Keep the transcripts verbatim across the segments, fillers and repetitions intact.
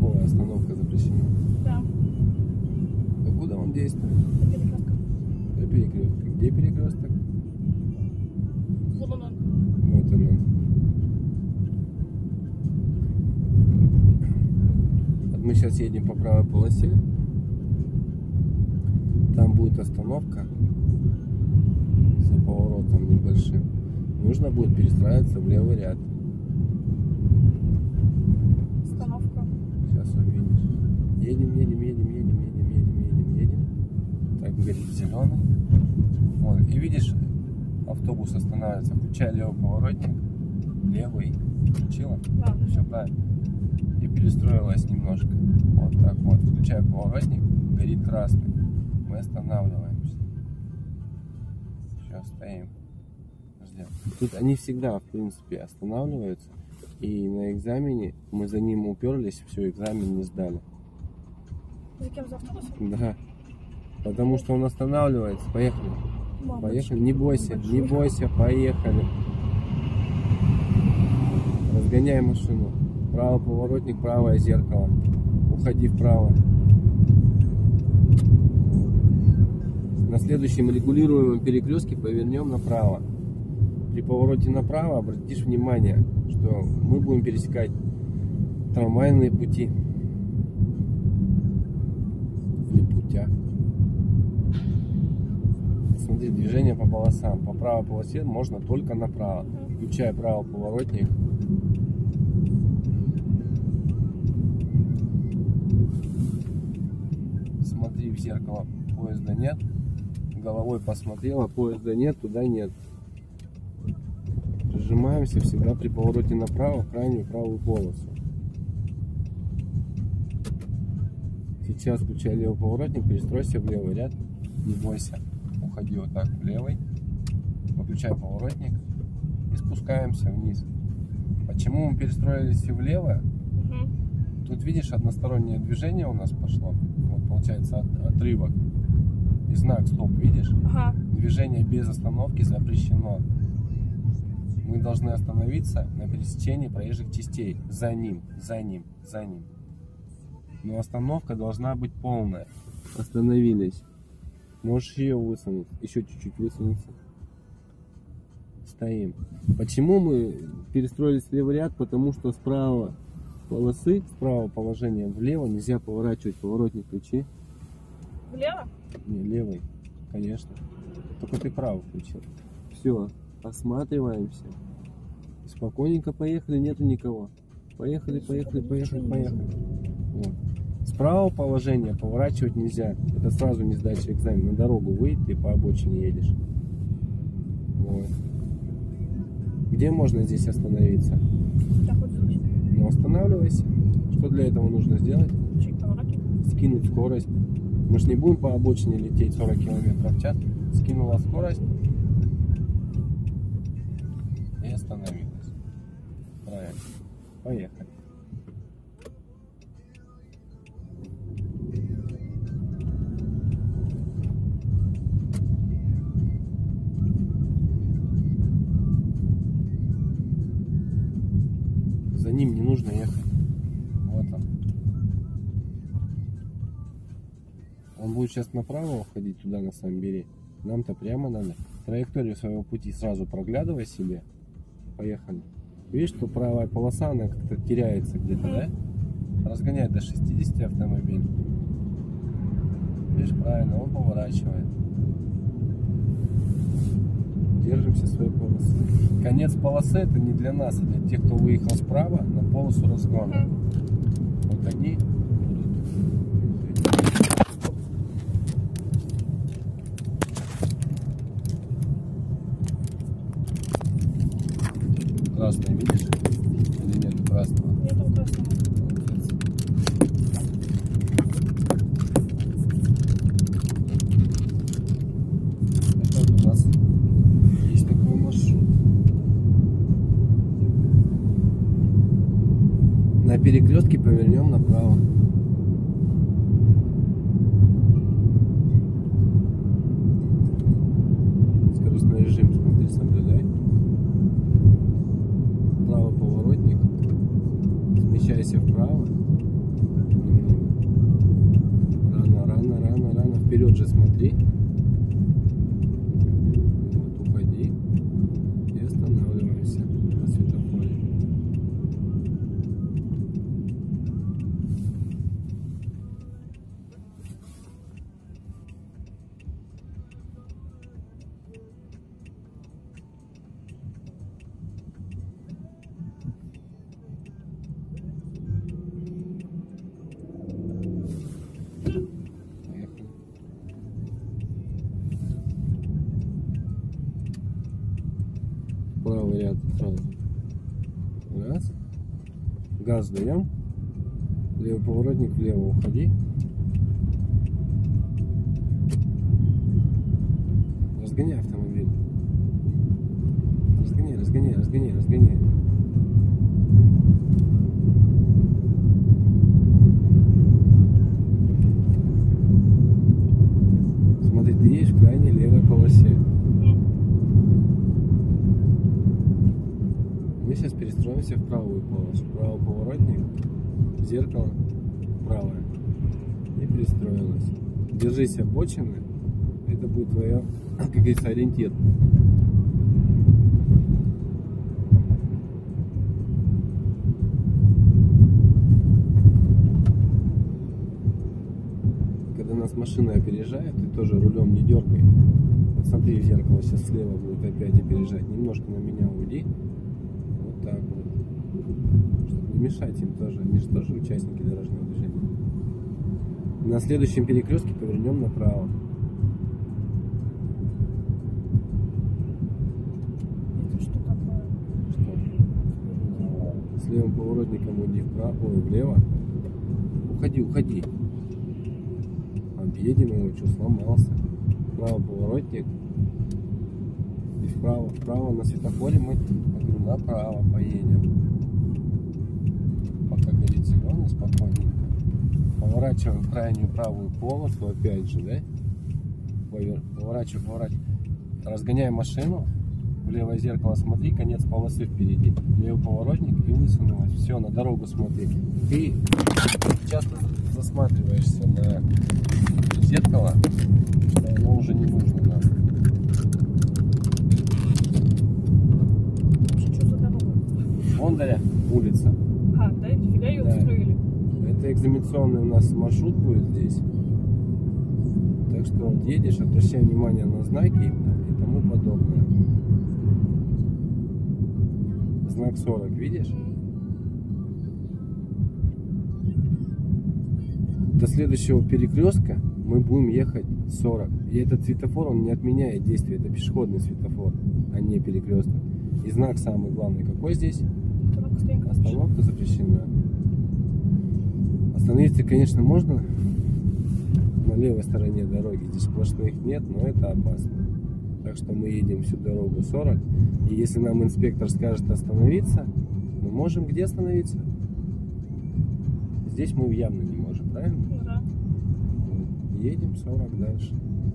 Пешеходная остановка запрещена. Да. А куда он действует? До перекрестка. До перекрестка. Где перекресток? Вот он. Вот он. Вот мы сейчас едем по правой полосе. Там будет остановка за поворотом небольшим. Нужно будет перестраиваться в левый ряд. Остановка. Сейчас увидишь. Едем, едем, едем, едем, едем, едем, едем, едем. Так, горит зеленый. Вот. И видишь, автобус останавливается. Включай левый поворотник. Левый. Включила? Да. Все правильно. И перестроилась немножко. Вот так вот. Включай поворотник. Горит красный. Мы останавливаемся. Все, стоим. Ждем. Тут они всегда, в принципе, останавливаются. И на экзамене мы за ним уперлись, все, экзамен не сдали. За кем, за автобусом? Да. Потому что он останавливается. Поехали. Мамочка. Поехали. Не бойся, не Большой. бойся, поехали. Разгоняй машину. Правый поворотник, правое зеркало. Уходи вправо. На следующем регулируемом перекрестке повернем направо. При повороте направо обратишь внимание, что мы будем пересекать трамвайные пути. Или путя. Смотри, движение по полосам. По правой полосе можно только направо. Включай правый поворотник. Смотри в зеркало, поезда нет. Головой посмотрела, поезда нет, туда нет. Прижимаемся всегда при повороте направо в крайнюю правую полосу. Сейчас включай левый поворотник, перестройся в левый ряд. Не бойся. Уходи вот так в левый. Выключай поворотник и спускаемся вниз. Почему мы перестроились влево? Угу. Тут видишь, одностороннее движение у нас пошло. Вот получается от, отрывок. И знак стоп, видишь? Ага. Движение без остановки запрещено. Мы должны остановиться на пересечении проезжих частей. За ним, за ним, за ним. Но остановка должна быть полная. Остановились. Можешь ее высунуть. Еще чуть-чуть высунуться. Стоим. Почему мы перестроились в левый ряд? Потому что справа полосы, справа положения влево нельзя поворачивать. Поворотник включи. Влево? Не, левый, конечно. Только ты правый включил. Все, осматриваемся. Спокойненько поехали, нету никого. Поехали, поехали, поехали, поехали. Вот. Справа положение поворачивать нельзя. Это сразу не сдача экзамена. На дорогу выйдь, ты по обочине едешь. Вот. Где можно здесь остановиться? Так вот здесь. Ну, останавливайся. Что для этого нужно сделать? Чуть поворотник. Скинуть скорость. Мы же не будем по обочине лететь сорок километров в час. Скинула скорость и остановилась. Правильно. Поехали. За ним не нужно ехать. Вот он. Он будет сейчас направо уходить туда, на Самбери. Нам-то прямо надо. Траекторию своего пути сразу проглядывай себе. Поехали. Видишь, что правая полоса, она как-то теряется где-то, да? Разгоняй до шестидесяти автомобиль. Видишь, правильно, он поворачивает. Держимся своей полосы. Конец полосы это не для нас, а для тех, кто выехал справа на полосу разгона. Вот они будут. Красный видишь? Или нет красного? Нету красного. Молодец. Это вот у нас есть такой маршрут. На перекрестке повернем направо. Скоростной режим, смотри, соблюдай. Правый поворотник. Смещайся вправо. вперед же смотри. Вот, уходи. И останавливаемся на светофоре. Правый ряд сразу. Раз. Газ даем. Левый поворотник влево уходи. Разгоняй автомобиль. Разгоняй, разгоняй, разгоняй, разгоняй. Смотри, ты едешь в крайней левой полосе. Мы сейчас перестроимся в правую полосу. Правый поворотник, зеркало правое. И перестроилась. Держись обочины. Это будет твое, как говорится, ориентир. Когда нас машина опережает, ты тоже рулем не дергай. Вот смотри в зеркало, сейчас слева будет опять опережать. Немножко на меня уйди. Вот так вот. Чтобы не мешать им тоже. Они же тоже участники дорожного движения. На следующем перекрестке повернем направо. Это что такое? Что? С левым поворотником уйди вправо, ой, влево. Уходи, уходи. Объедем его, что, сломался. Вправо поворотник. И вправо, вправо на светофоре мы, я говорю, направо поедем. Пока горит зеленый, спокойненько. Поворачиваем в крайнюю правую полосу, опять же, да? Поворачиваем, поворачиваем. Разгоняем машину. В левое зеркало смотри, конец полосы впереди. Левый поворотник и высунулась. Все, на дорогу смотри. Ты часто засматриваешься на зеркало, что оно уже не нужно нам. Вообще, что за дорога? Бондаря улица. А, да, нифига ее Да. устроили. Это экзаменационный у нас маршрут будет здесь. Так что вот едешь, обращай внимание на знаки и тому подобное. Знак сорок, видишь? До следующего перекрестка мы будем ехать сорок. И этот светофор, он не отменяет действие. Это пешеходный светофор, а не перекресток. И знак самый главный какой здесь? Остановка запрещена. Остановиться, конечно, можно на левой стороне дороги. Здесь сплошных нет, но это опасно. Так что мы едем всю дорогу сорок. И если нам инспектор скажет остановиться, мы можем где остановиться? Здесь мы явно не можем, правильно? Ну да. Вот. Едем сорок дальше.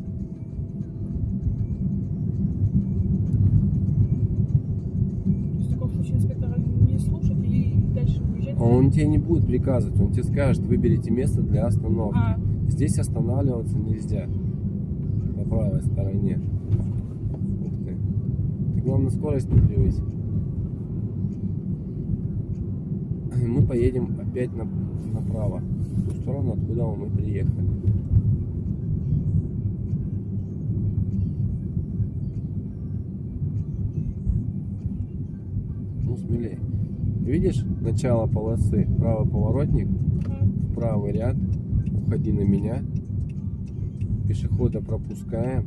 То есть в таком случае инспектора не слушать и дальше уезжать? Он тебе не будет приказывать, он тебе скажет, выберите место для остановки. А. Здесь останавливаться нельзя. По правой стороне. Ух ты. Ты, главное, скорость не превысь. Мы поедем опять на, направо. В ту сторону, откуда мы приехали. Ну, смелее. Видишь начало полосы? Правый поворотник. В правый ряд. Уходи на меня. Пешехода пропускаем.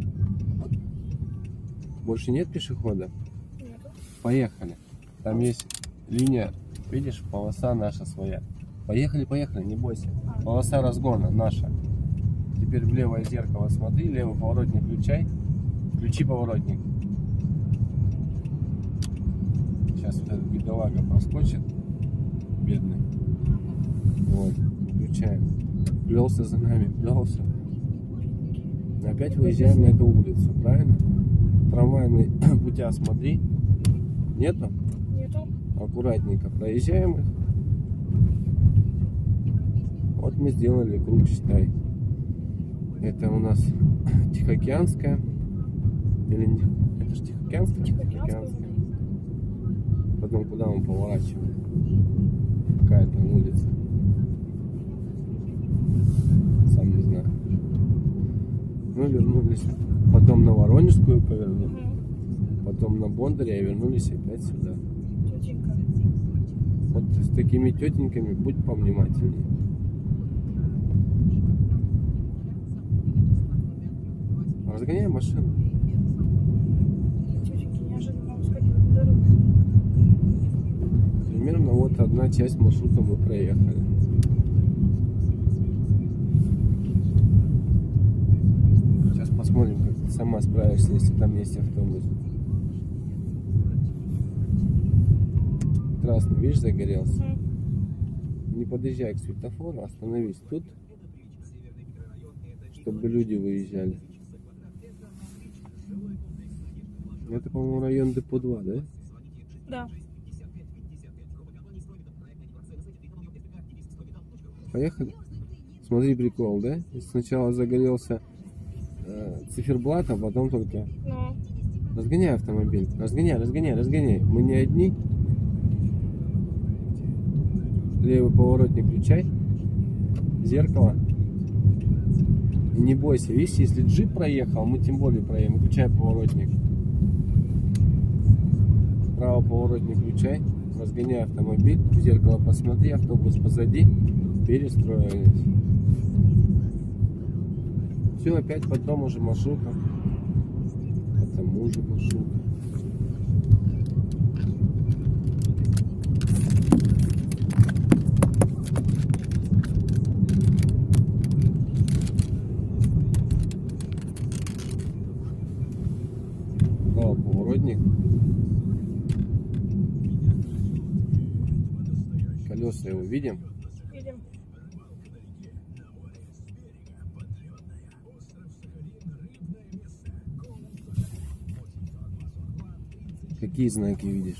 Больше нет пешехода? Нет. Поехали. Там есть линия, видишь, полоса наша своя. Поехали, поехали, не бойся. Полоса разгона наша. Теперь в левое зеркало смотри, левый поворотник включай. Включи поворотник. Сейчас вот этот бедолага проскочит. Бедный. Вот, включаем. Плелся за нами, плелся. Опять выезжаем на эту улицу, правильно? Трамвайные путя смотри. Нету? Нету. Аккуратненько проезжаем их. Вот мы сделали круг, считай. Это у нас Тихоокеанская. Или не... Это же Тихоокеанская? Тихоокеанская. Потом куда мы поворачиваем? Какая там улица? Сам не знаю. Мы вернулись. Потом на Воронежскую повернули. Угу. Потом на Бондаря и вернулись опять сюда. Тетенька. Вот с такими тетеньками будь повнимательнее. Разгоняем машину. Тетеньки неожиданно ускорили на дорогу. Примерно вот одна часть маршрута мы проехали. Сейчас посмотрим, как ты сама справишься, если там есть автобус. Красный, видишь, загорелся. Угу. Не подъезжай к светофору, остановись тут, чтобы люди выезжали. Это, по-моему, район Депо два, да? Да. Поехали? Смотри, прикол, да? Сначала загорелся э, циферблат, а потом только... Ну. Разгоняй автомобиль. Разгоняй, разгоняй, разгоняй. Мы не одни. Левый поворотник включай. Зеркало. И не бойся. Видишь, если джип проехал, мы тем более проедем. Включай поворотник. Правый поворотник включай. Разгоняй автомобиль. В зеркало посмотри. Автобус позади. Перестроились. Все, опять по тому же маршруту. По тому же маршруту. Правый поворотник. Колеса его видим? Видим. Какие знаки видишь?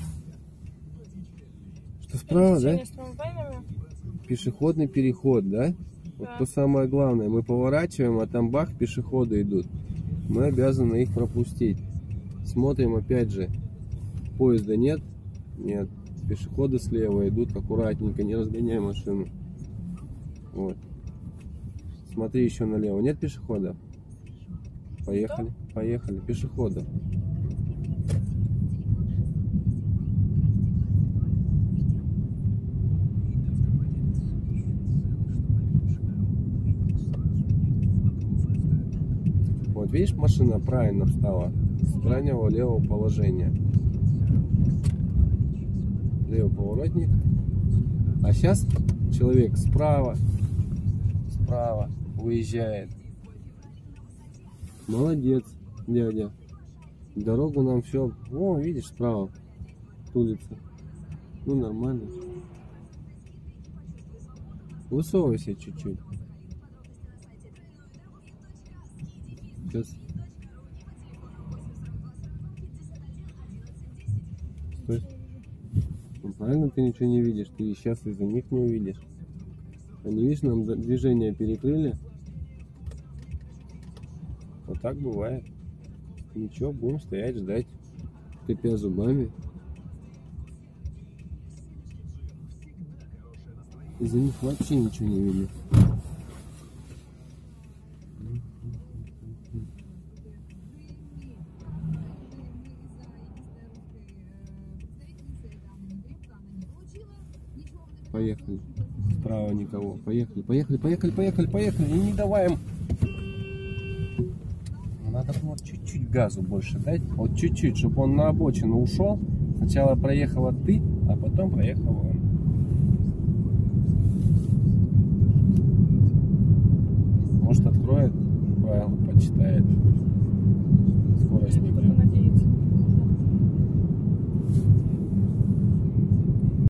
Что справа, да? С трамваями. Пешеходный переход, да? Вот Да. то самое главное. Мы поворачиваем, а там бах, пешеходы идут. Мы обязаны их пропустить. Смотрим опять же. Поезда нет? Нет. Пешеходы слева идут аккуратненько, не разгоняй машину. Вот. Смотри еще налево. Нет пешеходов? Поехали. Поехали. Пешеходов. Вот видишь, машина правильно встала с крайнего левого положения. Левый поворотник. А сейчас человек справа, справа выезжает. Молодец, дядя. Дорогу нам все. О, видишь, справа улица. Ну, нормально. Высовывайся чуть-чуть. Сейчас. Стой. Ну, правильно, ты ничего не видишь. Ты сейчас из-за них не увидишь. Они, видишь, нам движение перекрыли. Вот так бывает. Ничего, будем стоять, ждать, скрипя зубами. Из-за них вообще ничего не видно. Поехали. Справа никого. Поехали, поехали, поехали, поехали, поехали. И не давай им. Надо было чуть-чуть газу больше дать. Вот чуть-чуть, чтобы он на обочину ушел. Сначала проехала ты, а потом проехал он. Может, откроет правила, почитает.